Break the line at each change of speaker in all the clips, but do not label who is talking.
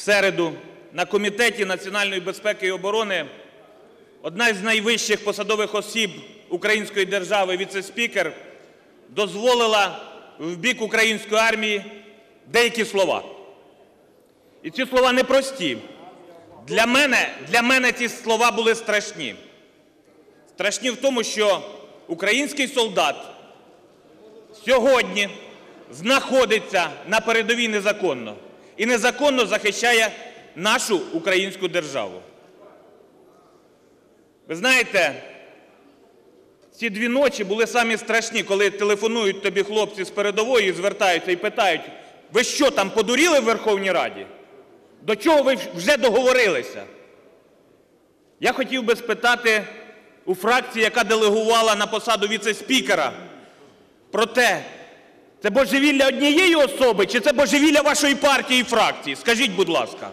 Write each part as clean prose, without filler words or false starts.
середу на Комітеті національної безпеки і оборони одна з найвищих посадових осіб української держави, віце-спікер, дозволила в бік української армії деякі слова. І ці слова непрості. Для мене ці слова були страшні. Страшні в тому, що український солдат сьогодні знаходиться на передовій незаконно і незаконно захищає нашу українську державу. Ви знаєте, ці 2 ночі були самі страшні, коли телефонують тобі хлопці з передової і звертаються і питають: ви що, там подуріли в Верховній Раді? До чого ви вже договорилися? Я хотів би спитати у фракції, яка делегувала на посаду віце-спікера, про те, це божевілля однієї особи, чи це божевілля вашої партії і фракції? Скажіть, будь ласка.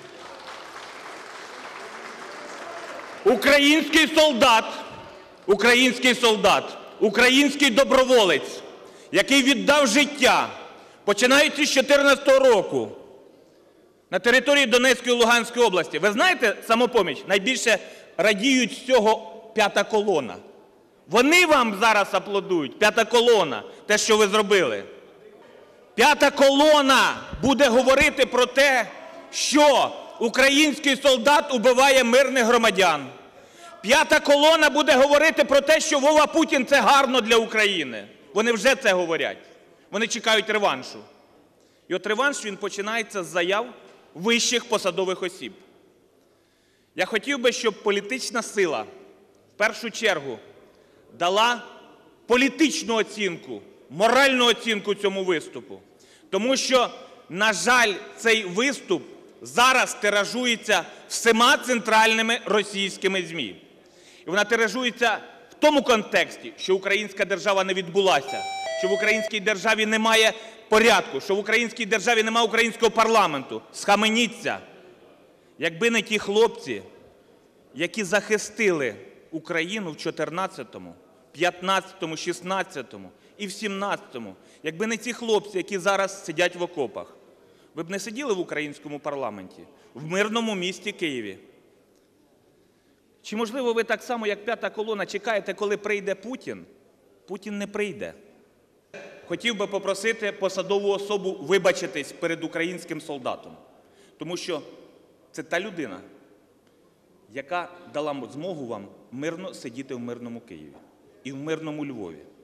Український солдат, український доброволець, який віддав життя, починаючи з 2014 року, на території Донецької і Луганської області. Ви знаєте, "Самопоміч", найбільше радіють з цього "П'ята колона". Вони вам зараз аплодують, "П'ята колона", те, що ви зробили. "П'ята колона" буде говорити про те, що український солдат убиває мирних громадян. "П'ята колона" буде говорити про те, що Вова Путін – це гарно для України. Вони вже це говорять. Вони чекають реваншу. І от реванш, він починається з заяв вищих посадових осіб. Я хотів би, щоб політична сила в першу чергу дала політичну оцінку, моральну оцінку цьому виступу. Тому що, на жаль, цей виступ зараз тиражується всіма центральними російськими ЗМІ. І вона тиражується в тому контексті, що українська держава не відбулася, що в українській державі немає порядку, що в українській державі немає українського парламенту. Схаменіться! Якби не ті хлопці, які захистили Україну в 14-му, 15-му, 16-му і в 17-му, якби не ці хлопці, які зараз сидять в окопах, ви б не сиділи в українському парламенті, в мирному місті Києві. Чи, можливо, ви так само, як "П'ята колона", чекаєте, коли прийде Путін? Путін не прийде. Хотів би попросити посадову особу вибачитись перед українським солдатом, тому що це та людина, яка дала змогу вам мирно сидіти в мирному Києві і в мирному Львові.